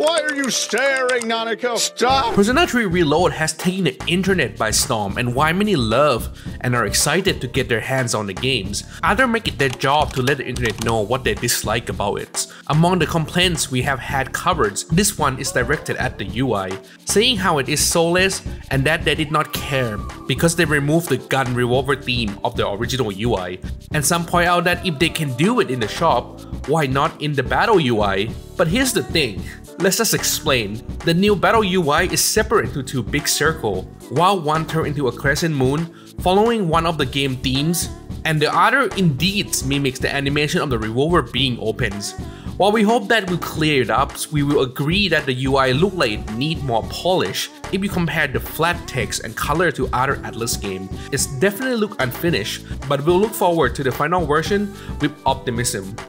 Why are you staring, Nanako? Stop! Persona 3 Reload has taken the internet by storm, and why many love and are excited to get their hands on the games. Others make it their job to let the internet know what they dislike about it. Among the complaints we have had covered, this one is directed at the UI, saying how it is soulless and that they did not care because they removed the gun revolver theme of the original UI. And some point out that if they can do it in the shop, why not in the battle UI? But here's the thing. Let's just explain. The new battle UI is separate into two big circles, while one turned into a crescent moon, following one of the game themes, and the other indeed mimics the animation of the revolver being opens. While we hope that will clear it up, we will agree that the UI look like it need more polish. If you compare the flat text and color to other Atlas games, it's definitely look unfinished, but we'll look forward to the final version with optimism.